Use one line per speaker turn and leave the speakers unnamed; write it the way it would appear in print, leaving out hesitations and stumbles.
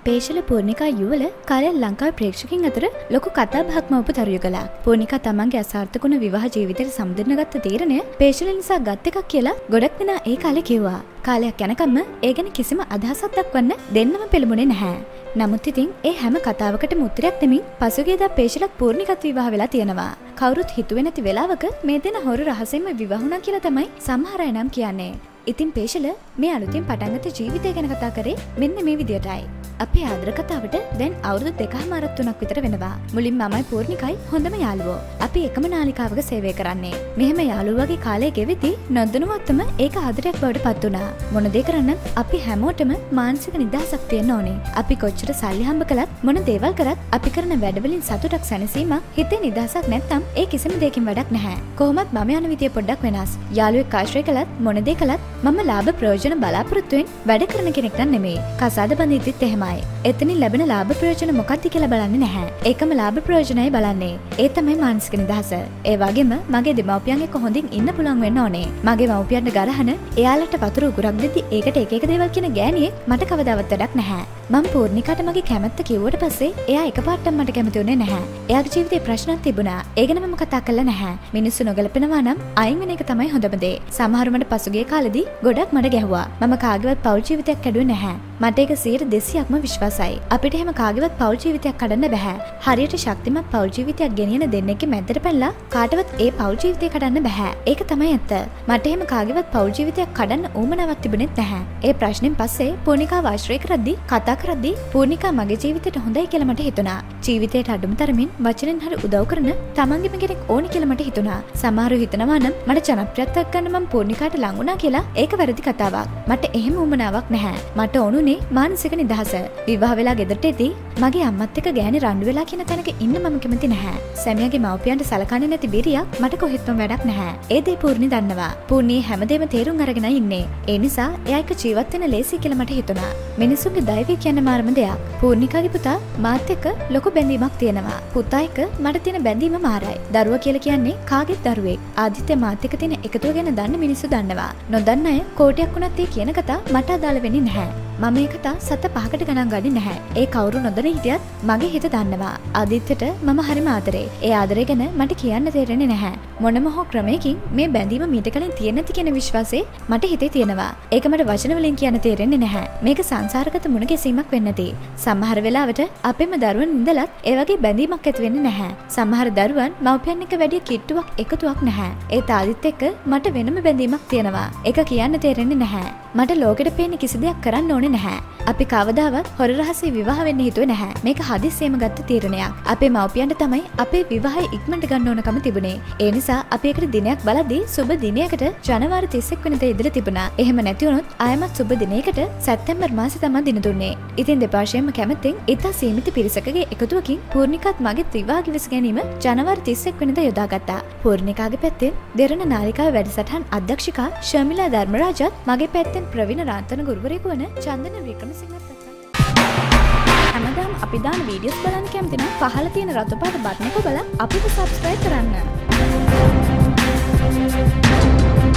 පේෂල පූර්ණිකා යුවල කාලයක් ලංකාවේ ප්‍රේක්ෂකයන් අතර ලොකු කතා බහක්ම උපු තරුයකලා. පූර්ණිකා තමන්ගේ අසාර්ථකුණ විවාහ ජීවිතයට සමුදින්න ගත්ත තීරණය පේෂල නිසා ගත් එකක් කියලා ගොඩක් දෙනා ඒ කාලේ කිව්වා. කාලයක් යනකම්ම ඒ ගැන කිසිම අදහසක් දක්වන්න දෙන්නම පෙළඹුණේ නැහැ. නමුත් ඉතින් ඒ හැම කතාවකටම උත්තරයක් දෙමින් පසුගියදා පේෂලත් පූර්ණිකත් විවාහ වෙලා තියෙනවා. කවුරුත් හිතුවේ නැති වෙලාවක මේ දෙන හොරු රහසෙන්ම විවාහ වුණා කියලා තමයි සමහර අය නම් කියන්නේ. ඉතින් පේෂල මේ අලුතින් පටන් ගත්ත ජීවිතය ගැන කතා කරේ මෙන්න මේ විදියටයි. අපේ ආදර කතාවට දැන් අවුරුදු 2.5-3ක් විතර වෙනවා. මුලින් මමයි පූර්ණිකයි හොඳම යාළුවෝ. අපි එකම නාලිකාවක සේවය කරන්නේ. මෙහෙම යාළුවෝ වගේ කාලය ගෙවිදී නොදැනුවත්වම ඒක ආදරයක් බවට පත් වුණා. මොන දේ කරන්න අපි හැමෝටම මානසික නිදහසක් තියෙන්න ඕනේ. අපි කොච්චර සල්ලි හම්බ කළත් මොන දේවල් කරත් අපි කරන වැඩවලින් සතුටක් සැනසීමක් හිතේ නිදහසක් නැත්නම් ඒ කිසිම දෙයකින් වැඩක් නැහැ. කොහොමත් මම යන විදිය පොඩ්ඩක් වෙනස්. යාළුවෙක් ආශ්‍රය කළත් මොන දේ කළත් මම ලාභ ප්‍රයෝජන බලාපොරොත්තුෙන් වැඩ කරන කෙනෙක් නෙමෙයි. කසාද බඳිද්දිත් එහෙමයි. එතනින් ලැබෙන ලාභ ප්‍රයෝජන මොකක්ද කියලා බලන්නේ නැහැ. ඒකම ලාභ ප්‍රයෝජනයි බලන්නේ. ඒ තමයි මානසික නිදහස. ඒ වගේම මගේ දෙමව්පියන් එක්ක හොඳින් ඉන්න පුළුවන් වෙන්න ඕනේ. මගේ මව්පියන්ට ගරහන එයාලට වතුර උගුරක් දෙද්දි ඒකට එක එක දේවල් කියන ගෑණියෙක් මට කවදාවත් වැඩක් නැහැ. මම පූර්ණිකාට මගේ කැමැත්ත කිව්වට පස්සේ එයා එකපාරටම මට කැමති වුණේ නැහැ. එයාගේ ජීවිතේ ප්‍රශ්නක් තිබුණා. ඒ ගැන මම කතා කළා නැහැ. මිනිස්සු නොගැලපෙනවා නම් අයින් වෙන එක තමයි හොඳම දේ. සමහරු මට පසුගිය කාලෙදී ගොඩක් මඩ ගැහුවා. මම කාගේවත් පෞල් ජීවිතයක් කැඩුවේ නැහැ. මට ඒක 100%ක්ම විශ්වාසයි. අපිට එහෙම කාගේවත් පෞල් ජීවිතයක් කඩන්න බෑ. හරියට ශක්තිමත් පෞල් ජීවිතයක් ගෙනියන දෙන්නෙක්ගේ මැද්දට පැනලා කාටවත් ඒ පෞල් ජීවිතය කඩන්න බෑ. ඒක තමයි ඇත්ත. මට එහෙම කාගේවත් පෞල් ජීවිතයක් කඩන්න උවමනාවක් තිබුණෙත් නැහැ. ඒ ප්‍රශ්නෙන් පස්සේ පූර්ණිකාව ආශ්‍රය කරද්දී කතා කරද්දී පූර්ණිකා මගේ ජීවිතයට හොඳයි කියලා මට හිතුණා. ජීවිතයට අඩුම තරමින් වචනෙන් හරි උදව් කරන තමන්ගේම කෙනෙක් ඕනි කියලා මට හිතුණා. සමහරව හිතනවා නම් මට ජනප්‍රියත්වයක් ගන්න මම පූර්ණිකාට ලං වුණා කියලා. ඒක වැරදි කතාවක්. මට එහෙම උවමනාවක් නැහැ. මට ඕනුනේ මානසික නිදහස. විවාහ වෙලා ගෙදරට එදී මගේ අම්මත් එක්ක ගෑණි රණ්ඩු වෙලා කියන තැනක ඉන්න මම කැමති නැහැ. සැමියාගේ මව්පියන්ට සලකන්නේ නැති බිරියක් මට කොහෙත්ම වැඩක් නැහැ. ඒ දේ පූර්ණි දන්නවා. පූර්ණි හැමදේම තේරුම් අරගෙනයි ඉන්නේ. ඒ නිසා එයා එක්ක ජීවත් වෙන්න ලේසි කියලා මට හිතුණා. මිනිසුන්ගේ දෛවය කියන්නේ මාරම දෙයක්. පූර්ණිකාගේ පුතා මාත් එක්ක ලොකු බැඳීමක් තියෙනවා. පුතා එක්ක මට තියෙන බැඳීම මාරයි. දරුවා කියලා කියන්නේ කාගේත් දරුවෙක්. ආදිත්‍ය මාත් එක්ක තියෙන එකතුව ගැන දන්න මිනිස්සු දන්නවා. නොදන්න අය කෝටියක් වුණත් ඒ කියන කතා මට අදාළ වෙන්නේ නැහැ. මම ඒ කතා සත 5කට ගණන් ගන්නේ නැහැ. ඒ කවුරු නොදැන හිටියත් මගේ හිත දන්නවා. ආදිත්‍යට මම හරිම ආදරේ. ඒ ආදරය ගැන මට කියන්න තේරෙන්නේ නැහැ. මොනම හෝ ක්‍රමයකින් මේ බැඳීම මීට කලින් තියෙන නැති කියන විශ්වාසය මට හිතේ තියෙනවා. ඒක මට වචන වලින් කියන්න තේරෙන්නේ නැහැ. මේක සංසාරගත මුණ ගැසීමක් වෙන්න නැති. සමහර වෙලාවට අපේම දරුවන් ඉඳලත් ඒ වගේ බැඳීමක් ඇති වෙන්නේ නැහැ. සමහර දරුවන් මව්පියන් එක්ක වැඩි කිට්ටුවක් එකතුවක් නැහැ. ඒ තාදිත් එක්ක මට වෙනම බැඳීමක් තියෙනවා. ඒක කියන්න තේරෙන්නේ නැහැ. මට ලෝකෙට පේන්නේ කිසි දෙයක් කරන්න ඕනේ නැහැ. අපි කවදාවත් හොර රහසේ විවාහ වෙන්න හිතුවේ නැහැ. මේක හදිස්සියෙම ගත්ත තීරණයක්. අපේ මව්පියන්ට තමයි අපේ විවාහය ඉක්මනට ගන්න ඕනකම තිබුණේ. ඒ නිසා අපි ඒකට දිනයක් බලද්දී සුබ දිනයකට ජනවාරි 31 වෙනිදා ඉදලා තිබුණා. එහෙම නැති වුණොත් ආයමත් සුබ දිනයකට සැප්තැම්බර් මාසේ තමයි දින දුන්නේ. ඉතින් දෙපාර්ශ්වයෙන්ම කැමැත්තෙන් ඉතා සීමිත පිරිසකගේ එකතුවකින් පූර්ණිකාත් මගේ විවාහ කිවිස ගැනීම ජනවාරි 31 වෙනිදා යොදාගත්තා. පූර්ණිකාගේ පැත්තෙන් දෙරණ නාලිකාවේ වැඩසටහන් අධ්‍යක්ෂිකා ශර්මිලා ධර්මරාජත් මගේ පැත්තෙන් ප්‍රවීණ රාන්තන ගුරුවරයෙකු වන චන්දන වික්‍රමසිංහත් හැමදාම අපි දාන වීඩියෝස් බලන්න කැමති නම් පහළ තියෙන රතු පාට බටන් එක ඔබලා අපිව සබ්ස්ක්‍රයිබ් කරන්න.